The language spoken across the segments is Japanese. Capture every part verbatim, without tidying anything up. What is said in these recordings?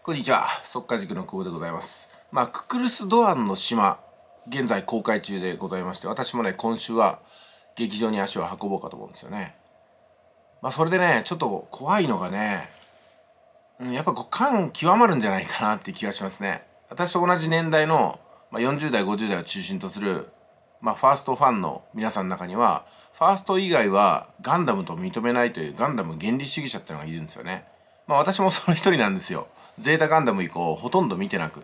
こんにちは、速稼塾の久保でございます。まあ、ククルス・ドアンの島、現在公開中でございまして、私もね、今週は劇場に足を運ぼうかと思うんですよね。まあ、それでね、ちょっと怖いのがね、うん、やっぱこう感極まるんじゃないかなって気がしますね。私と同じ年代の、まあ、よんじゅう代、ごじゅう代を中心とする、まあ、ファーストファンの皆さんの中には、ファースト以外はガンダムと認めないというガンダム原理主義者っていうのがいるんですよね。まあ、私もその一人なんですよ。ゼータガンダム以降ほとんど見てなくって、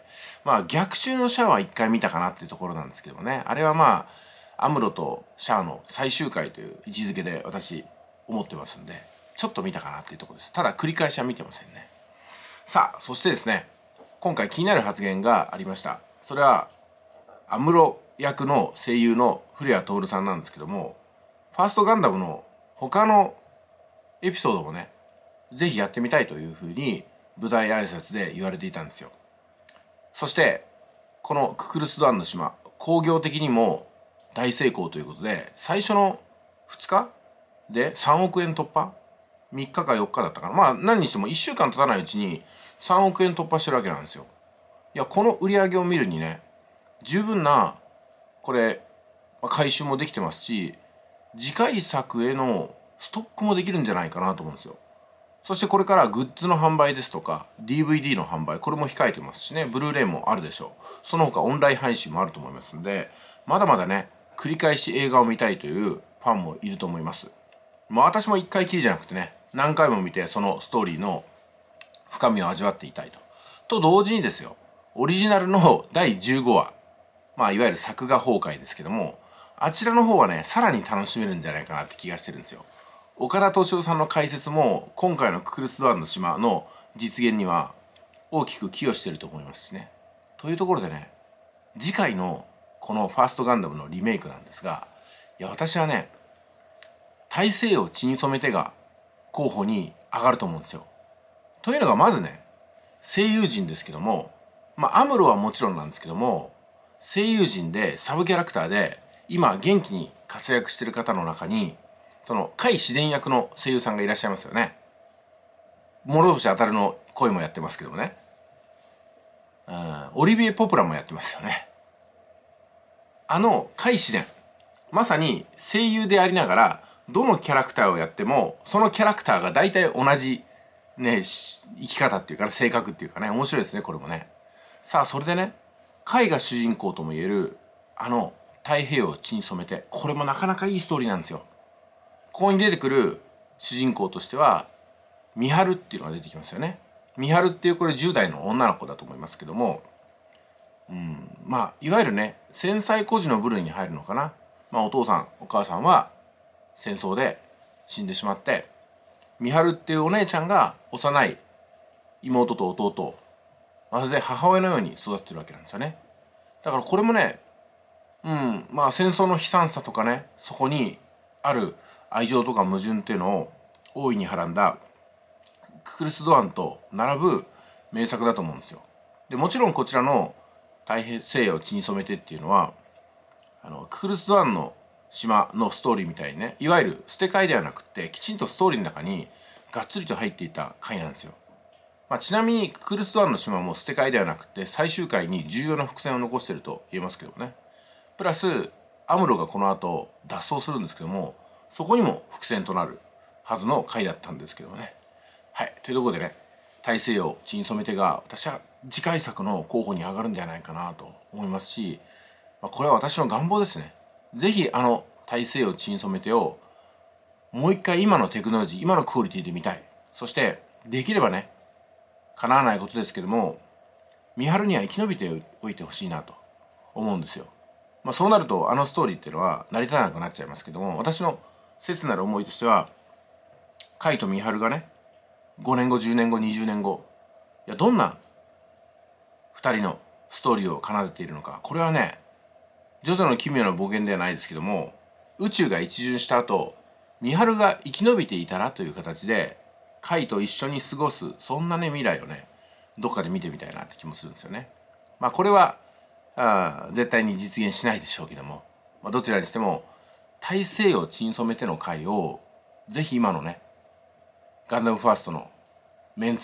まあ逆襲のシャアは一回見たかなっていうところなんですけどもね。あれはまあ、アムロとシャアの最終回という位置づけで私思ってますんで、ちょっと見たかなっていうところです。ただ繰り返しは見てませんね。さあ、そしてですね、今回気になる発言がありました。それは、アムロ役の声優の古谷徹さんなんですけども、ファーストガンダムの他のエピソードもね、ぜひやってみたいというふうに舞台挨拶で言われていたんですよ。そしてこのククルス・ドアンの島、興行的にも大成功ということで、最初のふつかでさんおくえん突破、みっかかよっかだったかな、まあ何にしてもいっしゅうかん経たないうちにさんおくえん突破してるわけなんですよ。いや、この売り上げを見るにね、十分なこれ回収もできてますし、次回作へのストックもできるんじゃないかなと思うんですよ。そしてこれからグッズの販売ですとか ディーブイディー の販売、これも控えてますしね、ブルーレイもあるでしょう。その他オンライン配信もあると思いますんで、まだまだね、繰り返し映画を見たいというファンもいると思います。まあ私も一回きりじゃなくてね、何回も見てそのストーリーの深みを味わっていたいと。と同時にですよ、オリジナルのだいじゅうごわ、まあいわゆる作画崩壊ですけども、あちらの方はね、さらに楽しめるんじゃないかなって気がしてるんですよ。岡田斗司夫さんの解説も今回のククルス・ドアンの島の実現には大きく寄与していると思いますしね。というところでね、次回のこのファーストガンダムのリメイクなんですが、いや私はね、大西洋血に染めてが候補に上がると思うんですよ。というのがまずね、声優陣ですけども、まあアムロはもちろんなんですけども、声優陣でサブキャラクターで今元気に活躍してる方の中に、その甲斐自然役の声優さんがいらっしゃいますよね。諸星あたるの声もやってますけどもね、うん、オリビエ・ポプラもやってますよね。あの甲斐自然、まさに声優でありながらどのキャラクターをやってもそのキャラクターが大体同じね、生き方っていうか、ね、性格っていうかね、面白いですね、これもね。さあ、それでね、甲斐が主人公とも言えるあの太平洋を血に染めて、これもなかなかいいストーリーなんですよ。ここに出てくる主人公としては美晴っていうのが出てきますよね。美晴っていう、これじゅう代の女の子だと思いますけども、うん、まあいわゆるね、戦災孤児の部類に入るのかな。まあお父さんお母さんは戦争で死んでしまって、美晴っていうお姉ちゃんが幼い妹と弟をまるで母親のように育ってるわけなんですよね。だからこれもね、うん、まあ戦争の悲惨さとかね、そこにある愛情とか矛盾っていうのを大いにはらんだククルス・ドアンと並ぶ名作だと思うんですよ。でもちろんこちらの太平洋を血に染めてっていうのは、あのククルス・ドアンの島のストーリーみたいにね、いわゆる捨て替えではなくてきちんとストーリーの中にがっつりと入っていた回なんですよ。まあ、ちなみにククルス・ドアンの島も捨て替えではなくて最終回に重要な伏線を残していると言えますけどもね。プラスアムロがこの後脱走するんですけども、そこにも伏線となるはずの回だったんですけどもね。はい、というところでね、大西洋血に染めてが私は次回作の候補に上がるんじゃないかなと思いますし、まあ、これは私の願望ですね。ぜひあの大西洋血に染めてをもう一回今のテクノロジー、今のクオリティで見たい。そしてできればね、叶わないことですけども、美晴には生き延びておいてほしいなと思うんですよ。まあ、そうなるとあのストーリーっていうのは成り立たなくなっちゃいますけども、私の切なる思いとしては、甲斐と美晴がね、ごねんごじゅうねんごにじゅうねんご、いやどんなふたりのストーリーを奏でているのか、これはね、ジョジョの奇妙な冒険ではないですけども、宇宙が一巡した後美晴が生き延びていたらという形で甲斐と一緒に過ごす、そんなね未来をね、どっかで見てみたいなって気もするんですよね。まあこれはあ絶対に実現しないでしょうけども、まあ、どちらにしても大西洋血に染めての回をぜひ今のねガンダムファーストのメンツで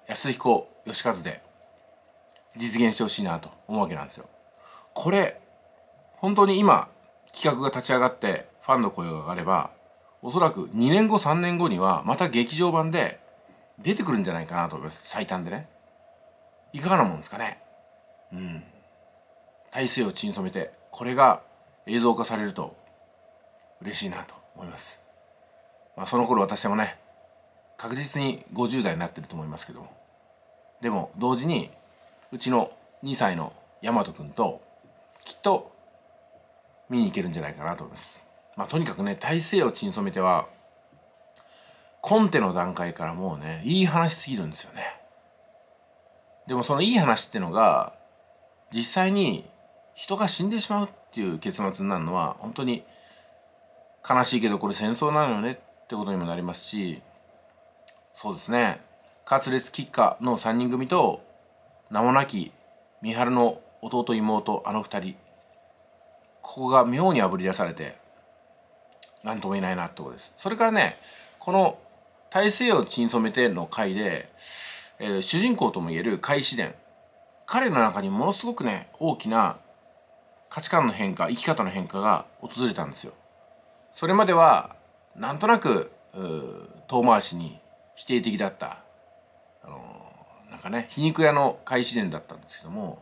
安彦義和で実現してほしいなと思うわけなんですよ。これ本当に今企画が立ち上がってファンの声が上がれば、おそらくにねんごさんねんごにはまた劇場版で出てくるんじゃないかなと思います。最短でね。いかがなもんですかね。うん。大西洋血に染めて、これが映像化されると嬉しいなと思います。まあその頃私もね、確実にごじゅう代になってると思いますけども、でも同時にうちのにさいの大和くんときっと見に行けるんじゃないかなと思います。まあとにかくね、大西洋血に染めてはコンテの段階からもうね、いい話すぎるんですよね。でもそのいい話ってのが実際に人が死んでしまうっていう結末になるのは本当に悲しいけど、これ戦争なのよねってことにもなりますし、そうですね、カツレツ吉家のさんにん組と名もなき三春の弟妹、あのふたり、ここが妙にあぶり出されて何とも言えないなってことです。それからね、この大西洋血に染めての回で、えー、主人公ともいえる海自伝、彼の中にものすごくね、大きな価値観の変化、生き方の変化が訪れたんですよ。それまではなんとなく遠回しに否定的だった、あのー、なんかね、皮肉屋の海自伝だったんですけども、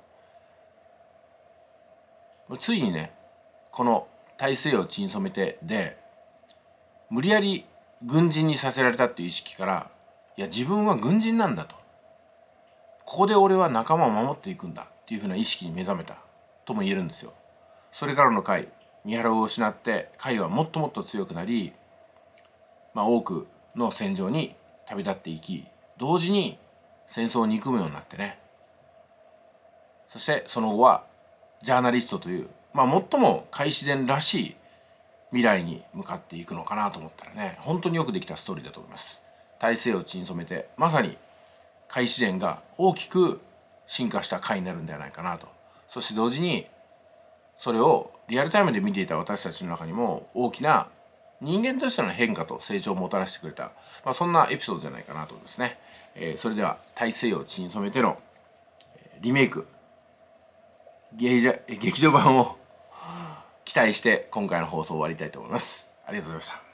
ついにね、この大西洋血に染めてで無理やり軍人にさせられたっていう意識から、いや自分は軍人なんだと、ここで俺は仲間を守っていくんだっていうふうな意識に目覚めたとも言えるんですよ。それからの回、三原を失って海はもっともっと強くなり、まあ、多くの戦場に旅立っていき、同時に戦争を憎むようになってね、そしてその後はジャーナリストという、まあ、最も海自伝らしい未来に向かっていくのかなと思ったらね、本当によくできたストーリーだと思います。大西洋血に染めて、まさに海自伝が大きく進化した回になるんではないかなと。そして同時にそれをリアルタイムで見ていた私たちの中にも大きな人間としての変化と成長をもたらしてくれた、まあ、そんなエピソードじゃないかなと思いますね。えー、それでは大西洋血に染めてのリメイク劇場版を期待して今回の放送を終わりたいと思います。ありがとうございました。